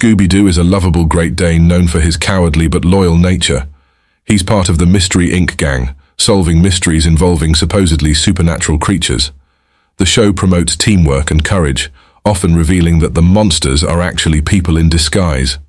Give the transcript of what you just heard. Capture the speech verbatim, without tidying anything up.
Scooby-Doo is a lovable Great Dane known for his cowardly but loyal nature. He's part of the Mystery Incorporated gang, solving mysteries involving supposedly supernatural creatures. The show promotes teamwork and courage, often revealing that the monsters are actually people in disguise.